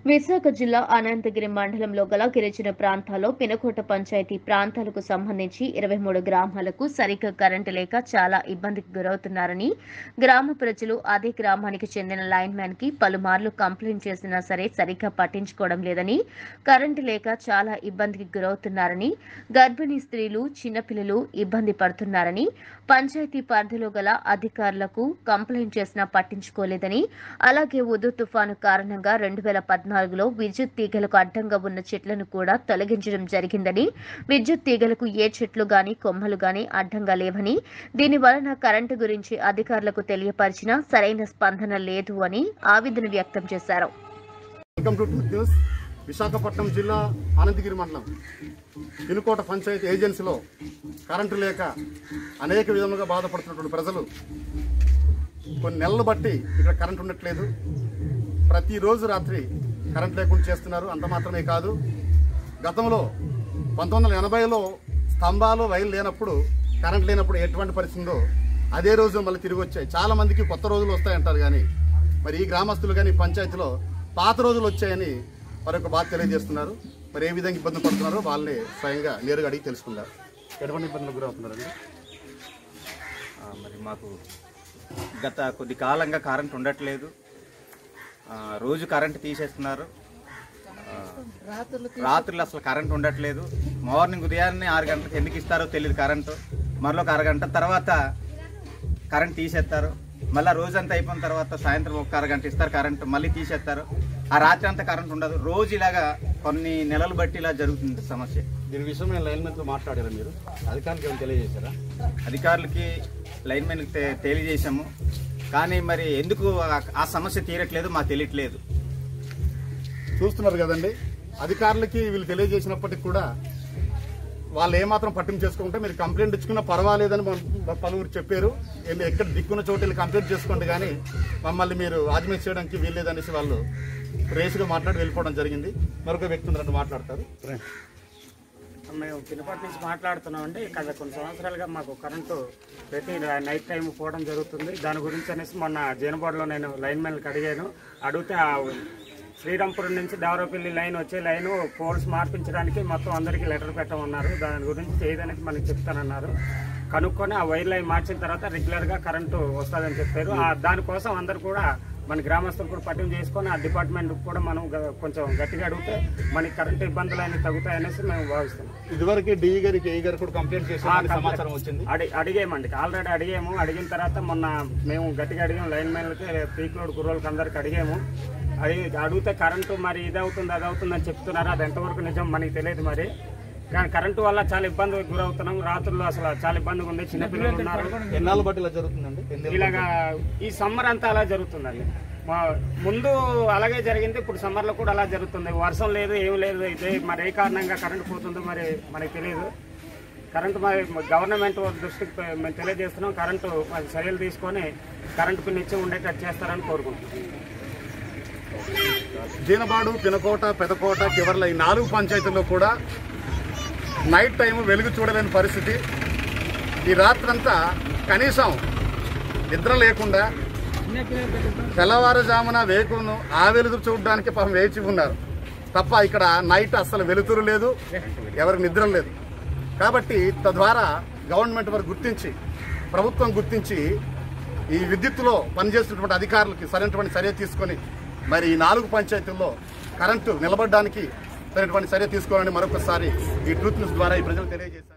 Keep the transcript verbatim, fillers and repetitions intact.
విశాఖ జిల్లా అనంతగిరి మండలంలో గల గిరిజన ప్రాంతాల్లో పినకోట పంచాయతీ ప్రాంతాలకు సంబంధించి ఇరవై మూడు గ్రామాలకు సరిగ్గా కరెంటు లేక చాలా ఇబ్బందికి గురవుతున్నారని గ్రామ ప్రజలు అదే గ్రామానికి చెందిన లైన్ మ్యాన్ కి పలుమార్లు కంప్లైంట్ చేసినా సరే సరిగ్గా పట్టించుకోవడం లేదని, కరెంటు లేక చాలా ఇబ్బందికి గురవుతున్నారని, గర్భిణీ స్త్రీలు చిన్నపిల్లలు ఇబ్బంది పడుతున్నారని, పంచాయతీ పరిధిలో గల అధికారులకు కంప్లైంట్ చేసినా పట్టించుకోలేదని, అలాగే ఉదు తుఫాను కారణంగా రెండు వేల పద్నాలుగులో విద్యుత్ తీగలకు అడ్డంగా ఉన్న చెట్లను కూడా తొలగించడం జరిగిందని, విద్యుత్ తీగలకు ఏ చెట్లు గాని కొమ్మలు గాని అడ్డంగా లేవని, దీని వలన కరెంటు గురించి అధికారులకు తెలియపరిచినా సరైన స్పందన లేదు అని ఆవేదన వ్యక్తం చేశారు. విశాఖపట్నం జిల్లా అనంతగిరి మండలం పినకోట పంచాయతీ ఏజెన్సీలో కరెంటు లేక అనేక విధములుగా బాధపడుతున్నటువంటి ప్రజలు కొన్ని నెలలు బట్టి ఇక్కడ కరెంటు ఉండట్లేదు. ప్రతిరోజు రాత్రి కరెంట్ లేకుండా చేస్తున్నారు. అంత మాత్రమే కాదు, గతంలో పంతొమ్మిది వందల ఎనభైలో స్తంభాలు వైర్లు లేనప్పుడు, కరెంట్ లేనప్పుడు ఎటువంటి పరిస్థితి ఉందో అదే రోజు మళ్ళీ తిరిగి వచ్చాయి. చాలా మందికి కొత్త రోజులు వస్తాయంటారు, కానీ మరి ఈ గ్రామస్తులు కానీ పంచాయతీలో పాత రోజులు వచ్చాయని మరొక బాధ తెలియజేస్తున్నారు. మరి ఏ విధంగా ఇబ్బంది పడుతున్నారో వాళ్ళని స్వయంగా నేరుగా అడిగి తెలుసుకున్నారు. ఎటువంటి ఇబ్బందులకు గురవుతున్నారండి? మరి మాకు గత కొద్ది కాలంగా కరెంట్ ఉండట్లేదు. రోజు కరెంట్ తీసేస్తున్నారు. రాత్రులు అసలు కరెంట్ ఉండట్లేదు. మార్నింగ్ ఉదయాన్నే ఆరు గంటలకు ఎందుకు ఇస్తారో తెలియదు కరెంటు. మరొక అరగంట తర్వాత కరెంట్ తీసేస్తారు. మళ్ళీ రోజంతా అయిపోయిన తర్వాత సాయంత్రం ఒక అరగంట ఇస్తారు కరెంటు, మళ్ళీ తీసేస్తారు. ఆ రాత్రి అంతా కరెంట్ ఉండదు. రోజు ఇలాగా కొన్ని నెలలు బట్టి ఇలా జరుగుతుంది సమస్య. దీని విషయమే లైన్మెన్తో మాట్లాడారా మీరు? అధికారులకు ఏమైనా తెలియజేశారా? అధికారులకి లైన్మెన్కి తెలియజేశాము, కానీ మరి ఎందుకు ఆ సమస్య తీరట్లేదు మాకు తెలియట్లేదు. చూస్తున్నారు కదండి, అధికారులకి వీళ్ళు తెలియజేసినప్పటికీ కూడా వాళ్ళు ఏమాత్రం పట్టింపు చేసుకుంటే మీరు కంప్లైంట్ ఇచ్చుకున్నా పర్వాలేదని పలువురు చెప్పారు. ఎక్కడ దిక్కున్న చోటు వెళ్ళి కంప్లైంట్ చేసుకోండి, కానీ మమ్మల్ని మీరు ఆజ్మేట్ చేయడానికి వీల్లేదనేసి వాళ్ళు రేసుగా మాట్లాడి వెళ్ళిపోవడం జరిగింది. మరొక వ్యక్తి ఉన్నట్టు మాట్లాడతారు. మేము పినపాటి నుంచి మాట్లాడుతున్నాం అండి. గత కొన్ని సంవత్సరాలుగా మాకు కరెంటు ప్రతి నైట్ టైం పోవడం జరుగుతుంది. దాని గురించి అనేసి మొన్న జైనబాడులో నేను లైన్ మ్యాన్కి అడిగాను. అడిగితే శ్రీరాంపురం నుంచి దావరపల్లి లైన్ వచ్చే లైను పోల్స్ మార్పించడానికి మొత్తం అందరికీ లెటర్ పెట్టమన్నారు. దాని గురించి చేయడానికి మనకి చెప్తానన్నారు. కనుక్కొని ఆ వైర్ లైన్ మార్చిన తర్వాత రెగ్యులర్గా కరెంటు వస్తుందని చెప్పారు. దానికోసం అందరు కూడా మన గ్రామస్తులు కూడా పట్టింపు చేసుకొని ఆ డిపార్ట్మెంట్ కూడా మనం కొంచెం గట్టిగా అడిగితే మనకి కరెంటు ఇబ్బందులు అన్ని తగ్గుతాయనేసి మేము భావిస్తున్నాం. ఇదివరకు డిఈ గారికి ఏ గారు కూడా కంప్లైంట్ చేసి సమాచారం వచ్చింది. అడి అడిగామండి ఆల్రెడీ అడిగాము. అడిగిన తర్వాత మొన్న మేము గట్టిగా అడిగాము. లైన్ మ్యాన్లకి పీక్ లోడ్ కుర్రోళ్ళకి అందరికి అడిగాము. అడిగి అడిగితే కరెంటు మరి ఇది అవుతుంది అది అవుతుంది అని చెప్తున్నారు. అది ఎంతవరకు నిజం మనకి తెలియదు. మరి కానీ కరెంటు వల్ల చాలా ఇబ్బందికి గురవుతున్నాం. రాత్రుల్లో అసలు చాలా ఇబ్బందిగా ఉంది. చిన్నపిల్లలు ఉన్నారు. ఎన్నాళ్ళు బట్టి ఇలా జరుగుతుందండి? ఇలాగా ఈ సమ్మర్ అంతా అలా జరుగుతుందండి. మా ముందు అలాగే జరిగింది, ఇప్పుడు సమ్మర్లో కూడా అలా జరుగుతుంది. వర్షం లేదు, ఏం లేదు. ఇదే మరి ఏ కారణంగా కరెంటు పోతుందో మరి మనకి తెలియదు. కరెంటు మరి గవర్నమెంట్ దృష్టికి మేము తెలియజేస్తున్నాం. కరెంటు మరి చర్యలు తీసుకొని కరెంటు నిత్యం ఉండేటట్టు చేస్తారని కోరుకుంటున్నాం. జీనబాడు, పినకోట, పెదకోట, చివర్ల ఈ నాలుగు పంచాయతీల్లో కూడా నైట్ టైం వెలుగు చూడలేని పరిస్థితి. ఈ రాత్రంతా కనీసం నిద్ర లేకుండా తెల్లవారుజామున వేకును ఆ వెలుగు చూడడానికి పాపం వేచి ఉన్నారు తప్ప ఇక్కడ నైట్ అస్సలు వెలుతురు లేదు, ఎవరికి నిద్ర లేదు. కాబట్టి తద్వారా గవర్నమెంట్ వారు గుర్తించి, ప్రభుత్వం గుర్తించి ఈ విద్యుత్తులో పనిచేస్తున్నటువంటి అధికారులకి సరైనటువంటి చర్య తీసుకొని మరి ఈ నాలుగు పంచాయతీల్లో కరెంటు నిలబడడానికి సరైనటువంటి చర్య తీసుకోవాలని మరొకసారి ఈ ట్రూత్ న్యూస్ ద్వారా ఈ ప్రజలు తెలియజేశారు.